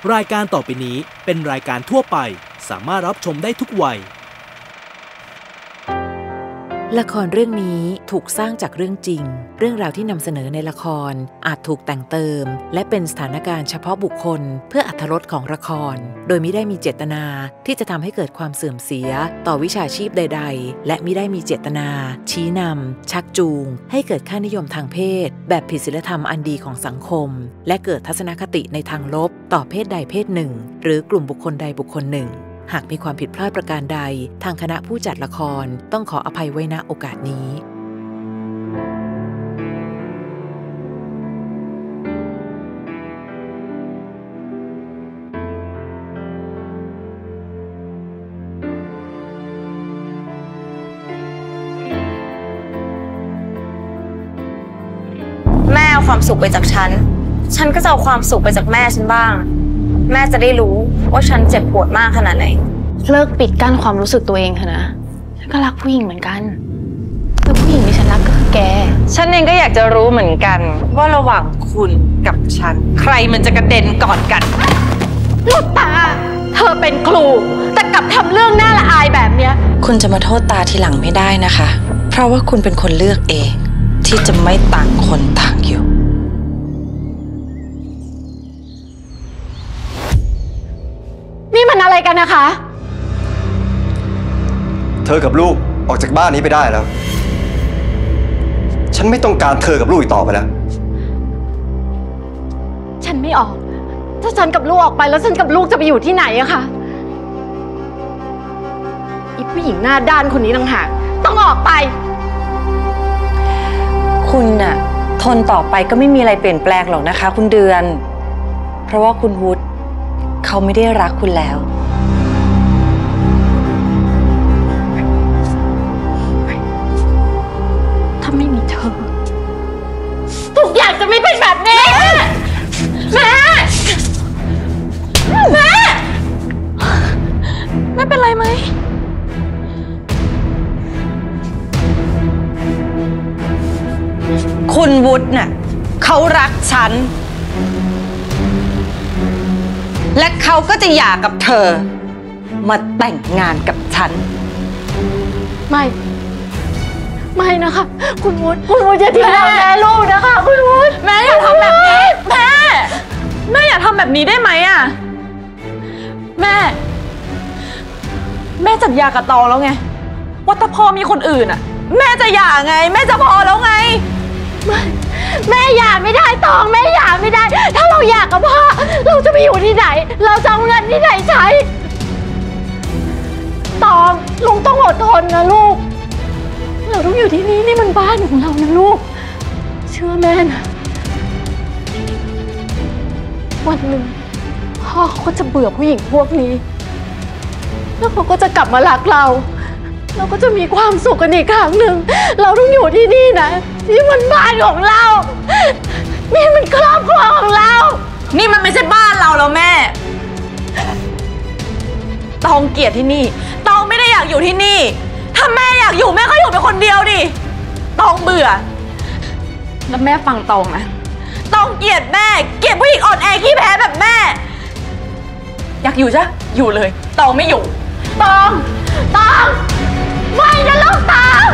รายการต่อไปนี้เป็นรายการทั่วไปสามารถรับชมได้ทุกวัยละครเรื่องนี้ถูกสร้างจากเรื่องจริงเรื่องราวที่นำเสนอในละครอาจถูกแต่งเติมและเป็นสถานการณ์เฉพาะบุคคลเพื่ออรรถรสของละครโดยมิได้มีเจตนาที่จะทำให้เกิดความเสื่อมเสียต่อวิชาชีพใดๆและมิได้มีเจตนาชี้นำชักจูงให้เกิดค่านิยมทางเพศแบบผิดศีลธรรมอันดีของสังคมและเกิดทัศนคติในทางลบต่อเพศใดเพศหนึ่งหรือกลุ่มบุคคลใดบุคคลหนึ่งหากมีความผิดพลาดประการใดทางคณะผู้จัดละครต้องขออภัยไว้ณโอกาสนี้แม่เอาความสุขไปจากฉันก็จะเอาความสุขไปจากแม่ฉันบ้างแม่จะได้รู้ว่าฉันเจ็บปวดมากขนาดไหนเลิกปิดกั้นความรู้สึกตัวเองเถอะนะฉันก็รักผู้หญิงเหมือนกันแล้วผู้หญิงที่ฉันรักก็คือแกฉันเองก็อยากจะรู้เหมือนกันว่าระหว่างคุณกับฉันใครมันจะกระเด็นก่อนกันลูกตาเธอเป็นครูแต่กลับทำเรื่องน่าละอายแบบเนี้ยคุณจะมาโทษตาทีหลังไม่ได้นะคะเพราะว่าคุณเป็นคนเลือกเองที่จะไม่ต่างคนต่างอยู่นี่มันอะไรกันนะคะเธอกับลูกออกจากบ้านนี้ไปได้แล้วฉันไม่ต้องการเธอกับลูกอีกต่อไปแล้วฉันไม่ออกถ้าฉันกับลูกออกไปแล้วฉันกับลูกจะไปอยู่ที่ไหนอะคะอีผู้หญิงหน้าด้านคนนี้ต่างหากต้องออกไปคุณน่ะทนต่อไปก็ไม่มีอะไรเปลี่ยนแปลงหรอกนะคะคุณเดือนเพราะว่าคุณวุฒิเขาไม่ได้รักคุณแล้วถ้าไม่มีเธอทุกอย่างจะไม่เป็นแบบนี้แม่เป็นไรไหมคุณวุฒิน่ะเขารักฉันและเขาก็จะหย่ากับเธอมาแต่งงานกับฉันไม่นะคะคุณวุฒิอย่าทิ้งเราแม่ลูกนะคะคุณวุฒิแม่อย่าทำแบบนี้แม่อย่าทำแบบนี้ได้ไหมอะแม่สัญญากับตองแล้วไงว่าถ้าพ่อมีคนอื่นอะแม่จะหย่าไงแม่จะพอแล้วไงแม่หย่าไม่ได้ตองแม่หย่าไม่ได้ถ้าเราหย่ากับพ่อเราจะไปอยู่ที่ไหนเราจะเอาเงินที่ไหนใช้ตองลุงต้องอดทนนะลูกเราต้องอยู่ที่นี่นี่มันบ้านของเรานะลูกเชื่อแม่นะวันหนึ่งพ่อเขาก็จะเบื่อผู้หญิงพวกนี้แล้วเขาก็จะกลับมารักเราก็จะมีความสุขกันอีกครั้งหนึ่งเราต้องอยู่ที่นี่นะนี่มันบ้านของเรานี่มันครอบครัวของเรานี่มันไม่ใช่บ้านเราแล้วแม่ตองเกลียดที่นี่ตองไม่ได้อยากอยู่ที่นี่ถ้าแม่อยากอยู่แม่ก็อยู่เป็นคนเดียวดิตองเบื่อแล้วแม่ฟังตองนะตองเกลียดแม่เกลียดผู้หญิงอ่อนแอขี้แพ้แบบแม่อยากอยู่จ้ะอยู่เลยตองไม่อยู่ตองไม่นะลูกตอง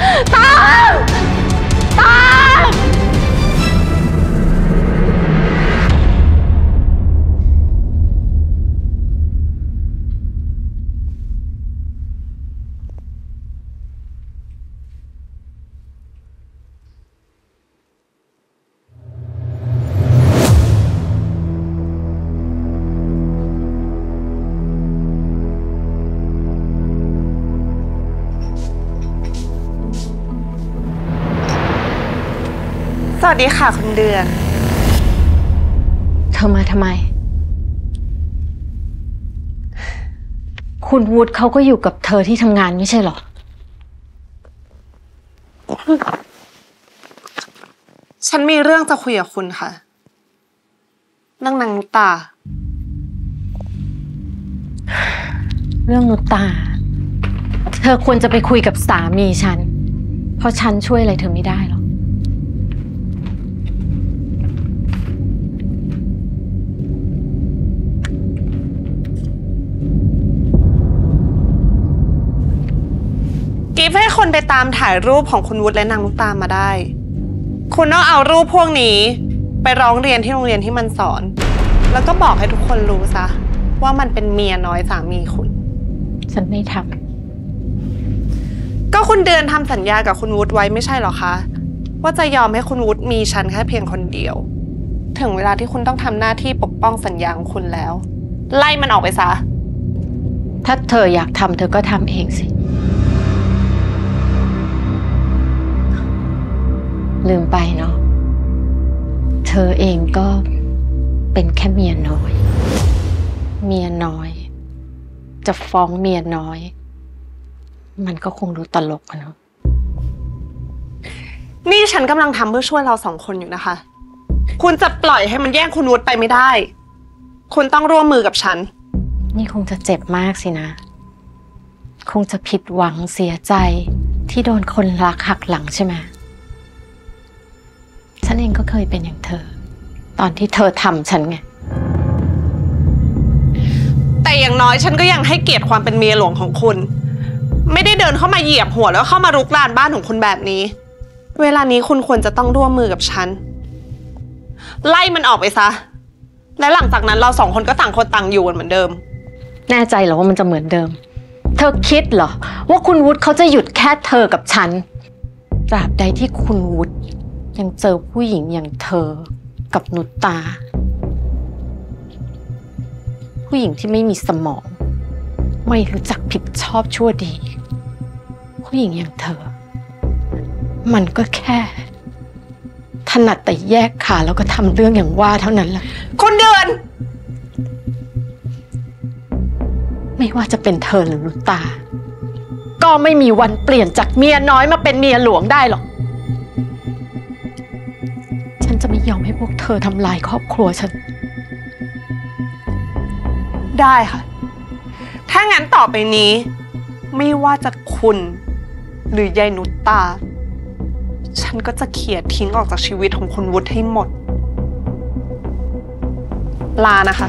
สวัสดีค่ะคุณเดือนเธอมาทำไมคุณวุฒิเขาก็อยู่กับเธอที่ทำงานไม่ใช่หรอฉันมีเรื่องจะคุยกับคุณค่ะนางนุตาเรื่องนุตาเธอควรจะไปคุยกับสามีฉันเพราะฉันช่วยอะไรเธอไม่ได้หรอกคกิฟต์ให้คนไปตามถ่ายรูปของคุณวุฒิและนางลูกตามาได้คุณต้องเอารูปพวกนี้ไปร้องเรียนที่โรงเรียนที่มันสอนแล้วก็บอกให้ทุกคนรู้ซะว่ามันเป็นเมียน้อยสามีคุณฉันไม่ทำก็คุณเดือนทำสัญญากับคุณวุฒิไว้ไม่ใช่หรอคะว่าจะยอมให้คุณวุฒิมีฉันแค่เพียงคนเดียวถึงเวลาที่คุณต้องทำหน้าที่ปกป้องสัญญาของคุณแล้วไล่มันออกไปซะถ้าเธออยากทำเธอก็ทำเองสิลืมไปเนาะเธอเองก็เป็นแค่เมียน้อยเมียน้อยจะฟ้องเมียน้อยมันก็คงดูตลกอะเนาะนี่ฉันกำลังทำเพื่อช่วยเราสองคนอยู่นะคะคุณจะปล่อยให้มันแย่งคุณวุฒิไปไม่ได้คุณต้องร่วมมือกับฉันนี่คงจะเจ็บมากสินะคงจะผิดหวังเสียใจที่โดนคนรักหักหลังใช่ไหมฉันเองก็เคยเป็นอย่างเธอตอนที่เธอทำฉันไงแต่อย่างน้อยฉันก็ยังให้เกียรติความเป็นเมียหลวงของคุณไม่ได้เดินเข้ามาเหยียบหัวแล้วเข้ามารุกรานบ้านของคุณแบบนี้เวลานี้คุณควรจะต้องร่วมมือกับฉันไล่มันออกไปซะและหลังจากนั้นเราสองคนก็ต่างคนต่างอยู่กันเหมือนเดิมแน่ใจเหรอว่ามันจะเหมือนเดิมเธอคิดเหรอว่าคุณวุฒิเขาจะหยุดแค่เธอกับฉันตราบใดที่คุณวุฒิยังเจอผู้หญิงอย่างเธอกับนุชตาผู้หญิงที่ไม่มีสมองไม่รู้จักผิดชอบชั่วดีผู้หญิงอย่างเธอมันก็แค่ถนัดแต่แยกขาแล้วก็ทำเรื่องอย่างว่าเท่านั้นแหละคนเดินไม่ว่าจะเป็นเธอหรือนุชตาก็ไม่มีวันเปลี่ยนจากเมียน้อยมาเป็นเมียหลวงได้หรอกฉันจะไม่ยอมให้พวกเธอทำลายครอบครัวฉันได้ค่ะถ้างั้นต่อไปนี้ไม่ว่าจะคุณหรือยายนุชตาฉันก็จะเขี่ยทิ้งออกจากชีวิตของคุณวุฒิให้หมดลานะคะ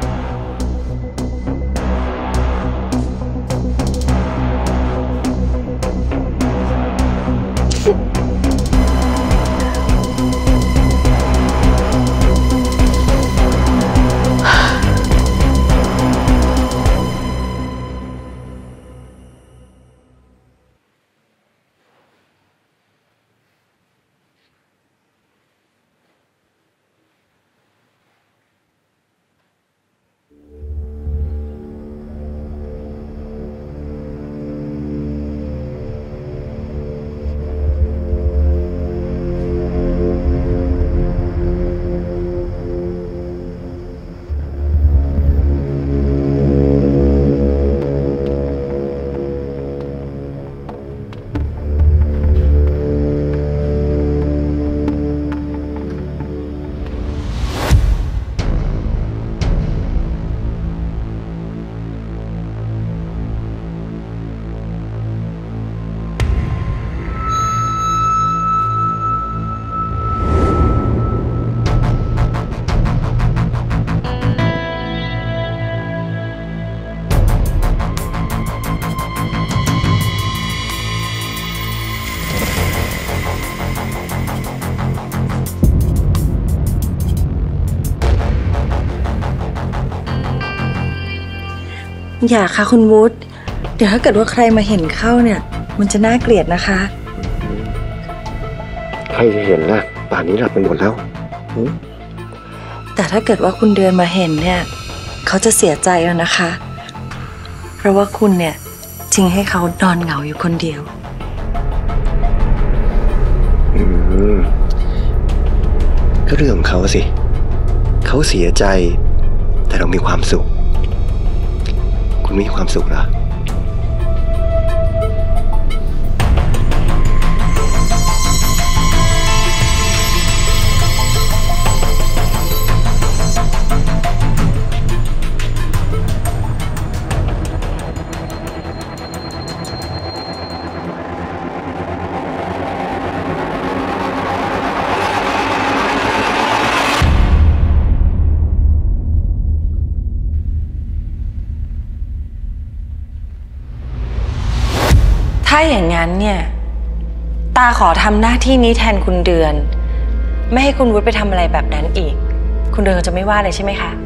อย่าค่ะคุณวุฒิเดี๋ยวถ้าเกิดว่าใครมาเห็นเข้าเนี่ยมันจะน่าเกลียดนะคะใครจะเห็นล่ะป่านนี้หลับไปหมดแล้วแต่ถ้าเกิดว่าคุณเดือนมาเห็นเนี่ยเขาจะเสียใจแล้วนะคะเพราะว่าคุณเนี่ยทิ้งให้เขานอนเหงาอยู่คนเดียวก็เรื่องของเขาสิเขาเสียใจแต่เรามีความสุขคุณมีความสุขเหรอาอย่างนั้นเนี่ยตาขอทำหน้าที่นี้แทนคุณเดือนไม่ให้คุณวุฒิไปทำอะไรแบบนั้นอีกคุณเดือนจะไม่ว่าเลยใช่ไหมคะ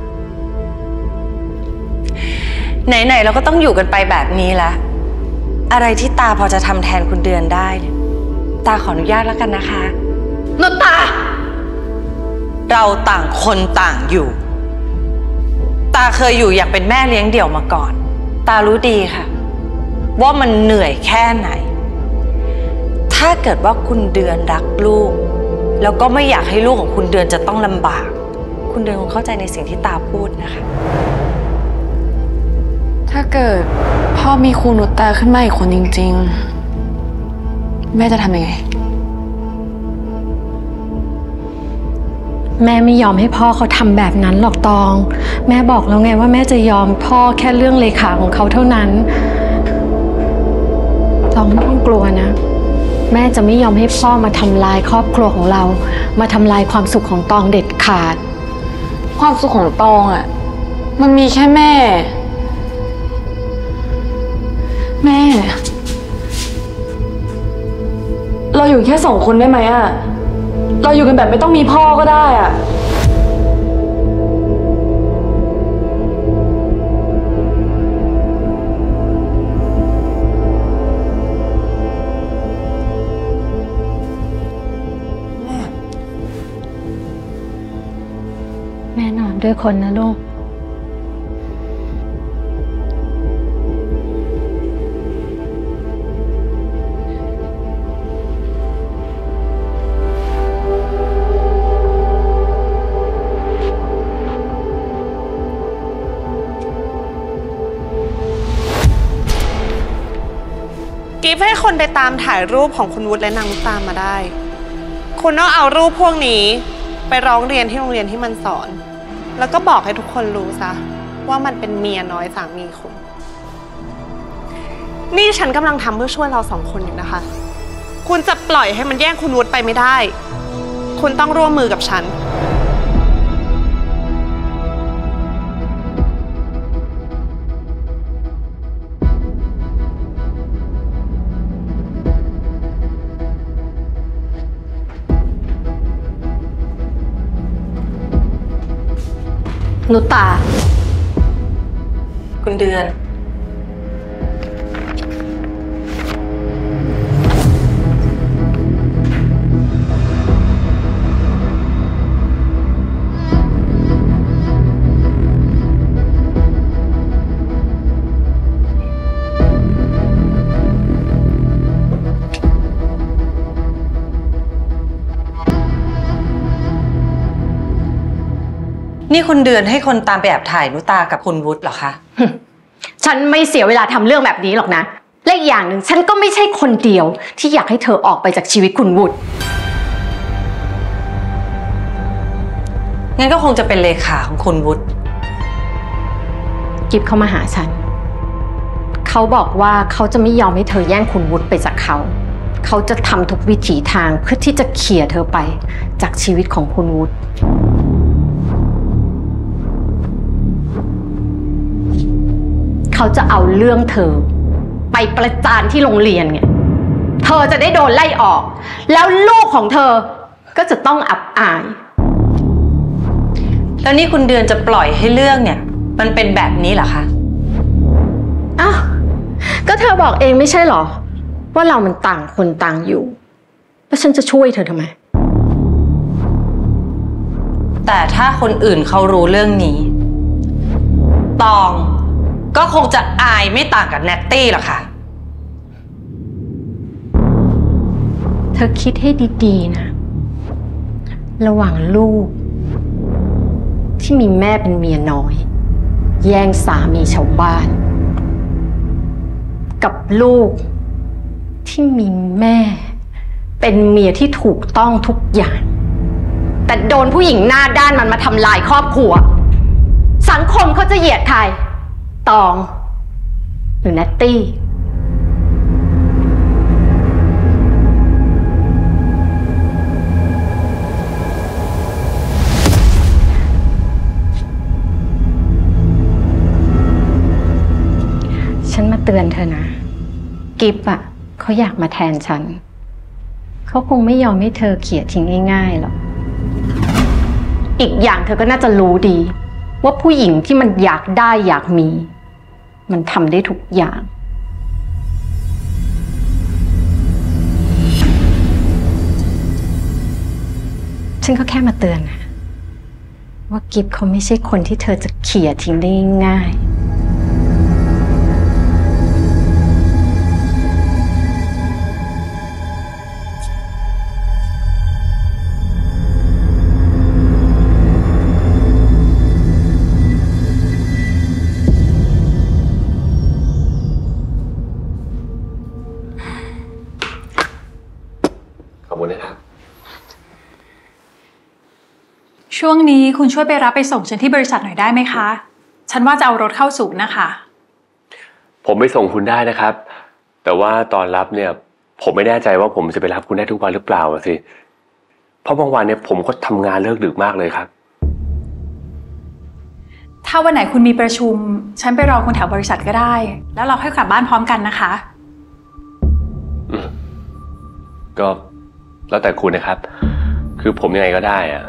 ไหนๆเราก็ต้องอยู่กันไปแบบนี้ละอะไรที่ตาพอจะทำแทนคุณเดือนได้ตาขออนุญาตแล้วกันนะคะนุชตาเราต่างคนต่างอยู่ตาเคยอยู่อย่างเป็นแม่เลี้ยงเดี่ยวมาก่อนตารู้ดีค่ะว่ามันเหนื่อยแค่ไหนถ้าเกิดว่าคุณเดือนรักลูกแล้วก็ไม่อยากให้ลูกของคุณเดือนจะต้องลำบากคุณเดือนคงเข้าใจในสิ่งที่ตาพูดนะคะถ้าเกิดพ่อมีครูนุชตาขึ้นมาอีกคนจริงๆแม่จะทำยังไงแม่ไม่ยอมให้พ่อเขาทำแบบนั้นหรอกตองแม่บอกแล้วไงว่าแม่จะยอมพ่อแค่เรื่องเลขาของเขาเท่านั้นตองไม่ต้องกลัวนะแม่จะไม่ยอมให้พ่อมาทำลายครอบครัวของเรามาทำลายความสุขของตองเด็ดขาดความสุขของตองอ่ะมันมีแค่แม่เราอยู่แค่2 คนได้ไหมอ่ะเราอยู่กันแบบไม่ต้องมีพ่อก็ได้อ่ะแม่นอนด้วยคนนะลูกกิฟให้คนไปตามถ่ายรูปของคุณวุฒิและนางนุชตามาได้คุณต้องเอารูปพวกนี้ไปร้องเรียนที่โรงเรียนที่มันสอนแล้วก็บอกให้ทุกคนรู้ซะว่ามันเป็นเมียน้อยสามีคุณนี่ฉันกำลังทำเพื่อช่วยเรา2 คนอยู่นะคะคุณจะปล่อยให้มันแย่งคุณวุฒิไปไม่ได้คุณต้องร่วมมือกับฉันนุชตาคุณเดือนนี่คุณเดือนให้คนตามไปแอบถ่ายนุชตากับคุณวุฒิเหรอคะฉันไม่เสียเวลาทำเรื่องแบบนี้หรอกนะและอีกอย่างหนึ่งฉันก็ไม่ใช่คนเดียวที่อยากให้เธอออกไปจากชีวิตคุณวุฒิงั้นก็คงจะเป็นเลขาของคุณวุฒิกิฟเข้ามาหาฉันเขาบอกว่าเขาจะไม่ยอมให้เธอแย่งคุณวุฒิไปจากเขาเขาจะทำทุกวิถีทางเพื่อที่จะเขี่ยเธอไปจากชีวิตของคุณวุฒิเขาจะเอาเรื่องเธอไปประจานที่โรงเรียนไงเธอจะได้โดนไล่ออกแล้วลูกของเธอก็จะต้องอับอายแล้วนี่คุณเดือนจะปล่อยให้เรื่องเนี่ยมันเป็นแบบนี้เหรอคะอ้าวก็เธอบอกเองไม่ใช่เหรอว่าเรามันต่างคนต่างอยู่แล้วฉันจะช่วยเธอทำไมแต่ถ้าคนอื่นเขารู้เรื่องนี้ตองก็คงจะอายไม่ต่างกับแนตตี้หรอกค่ะเธอคิดให้ดีๆนะระหว่างลูกที่มีแม่เป็นเมียน้อยแย่งสามีชาวบ้านกับลูกที่มีแม่เป็นเมียที่ถูกต้องทุกอย่างแต่โดนผู้หญิงหน้าด้านมันมาทำลายครอบครัวสังคมเขาจะเหยียดใครตองหรือแนตตี้ฉันมาเตือนเธอนะกิฟอะเขาอยากมาแทนฉันเขาคงไม่ยอมให้เธอเขี่ยทิ้งง่ายๆหรอกอีกอย่างเธอก็น่าจะรู้ดีว่าผู้หญิงที่มันอยากได้อยากมีมันทำได้ทุกอย่างฉันก็แค่มาเตือนนะว่ากิฟเขาไม่ใช่คนที่เธอจะเขี่ยทิ้งได้ง่ายขอบคุณนะครับช่วงนี้คุณช่วยไปรับไปส่งฉันที่บริษัทหน่อยได้ไหมคะฉันว่าจะเอารถเข้าศูนย์นะคะผมไปส่งคุณได้นะครับแต่ว่าตอนรับเนี่ยผมไม่แน่ใจว่าผมจะไปรับคุณได้ทุกวันหรือเปล่าสิเพราะบางวันเนี่ยผมก็ทำงานเลิกดึกมากเลยครับถ้าวันไหนคุณมีประชุมฉันไปรอคุณแถวบริษัทก็ได้แล้วเราค่อยกลับบ้านพร้อมกันนะคะก็แล้วแต่คุณนะครับคือผมยังไงก็ได้อะ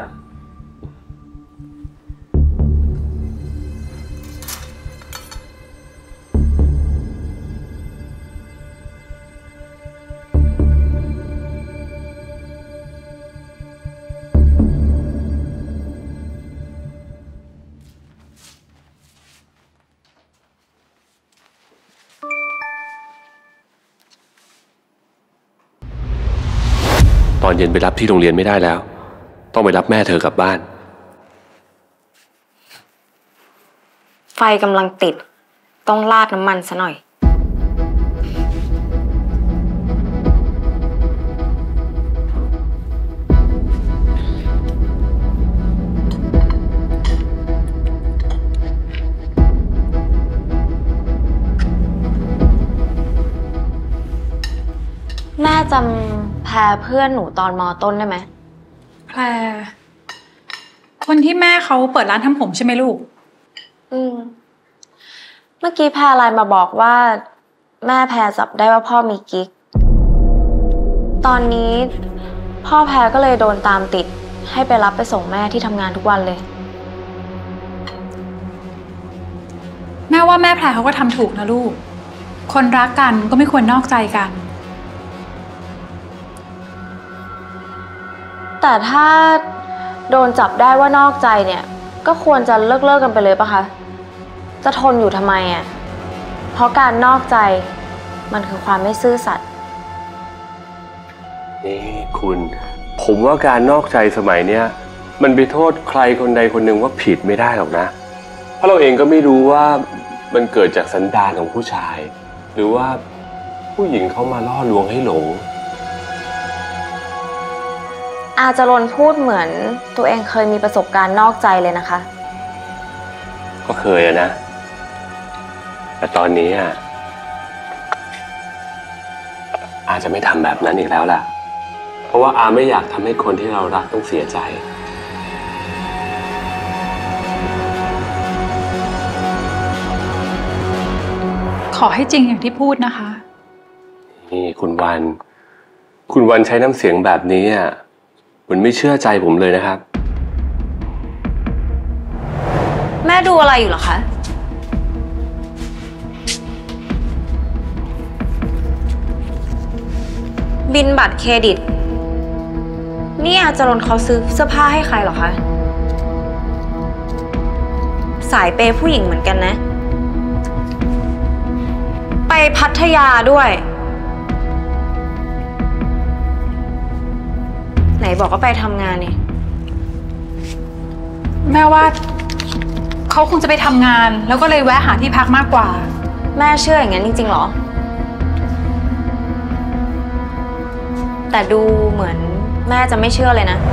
ตอนเย็นไปรับที่โรงเรียนไม่ได้แล้วต้องไปรับแม่เธอกลับบ้านไฟกำลังติดต้องราดน้ำมันซะหน่อยแม่จำแพรเพื่อนหนูตอนม.ต้นได้ไหมแพรคนที่แม่เขาเปิดร้านทำผมใช่ไหมลูกเมื่อกี้แพรไลน์มาบอกว่าแม่แพรจับได้ว่าพ่อมีกิ๊กตอนนี้พ่อแพรก็เลยโดนตามติดให้ไปรับไปส่งแม่ที่ทำงานทุกวันเลยแม่ว่าแม่แพรเขาก็ทำถูกนะลูกคนรักกันก็ไม่ควรนอกใจกันแต่ถ้าโดนจับได้ว่านอกใจเนี่ยก็ควรจะเลิกกันไปเลยปะคะจะทนอยู่ทำไมอ่ะเพราะการนอกใจมันคือความไม่ซื่อสัตย์นี่คุณผมว่าการนอกใจสมัยเนี้ยมันไปโทษใครคนใดคนหนึ่งว่าผิดไม่ได้หรอกนะเพราะเราเองก็ไม่รู้ว่ามันเกิดจากสันดานของผู้ชายหรือว่าผู้หญิงเขามาล่อลวงให้หลงอาจารย์พูดเหมือนตัวเองเคยมีประสบการณ์นอกใจเลยนะคะก็เคยนะแต่ตอนนี้อาจจะไม่ทำแบบนั้นอีกแล้วล่ะเพราะว่าอาไม่อยากทำให้คนที่เรารักต้องเสียใจขอให้จริงอย่างที่พูดนะคะนี่คุณวันใช้น้ำเสียงแบบนี้เหมือนไม่เชื่อใจผมเลยนะครับแม่ดูอะไรอยู่เหรอคะบินบัตรเครดิตนี่อาจารย์เขาซื้อเสื้อผ้าให้ใครเหรอคะสายเปย์ผู้หญิงเหมือนกันนะไปพัทยาด้วยไหนบอกว่าไปทำงานนี่แม่ว่าเขาคงจะไปทำงานแล้วก็เลยแวะหาที่พักมากกว่าแม่เชื่ออย่างนั้นจริงๆหรอแต่ดูเหมือนแม่จะไม่เชื่อเลยนะ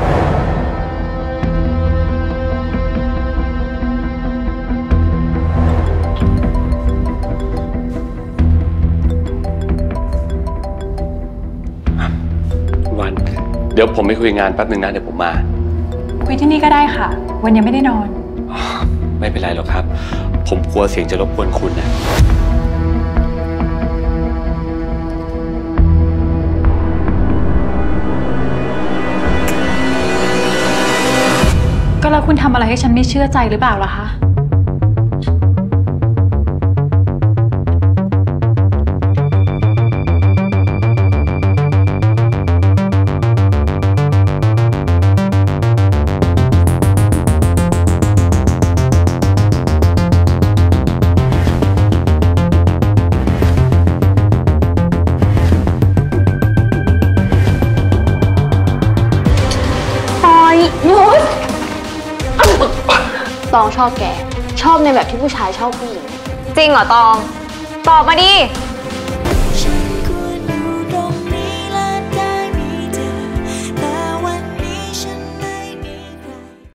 วันเดี๋ยวผมไปคุยงานแป๊บนึงนะเดี๋ยวผมมาคุยที่นี่ก็ได้ค่ะวันยังไม่ได้นอนไม่เป็นไรหรอกครับผมกลัวเสียงจะรบกวนคุณนะก็แล้วคุณทำอะไรให้ฉันไม่เชื่อใจหรือเปล่าล่ะคะตองชอบแกชอบในแบบที่ผู้ชายชอบผู้หญิงจริงเหรอตอง ตอบมาดิ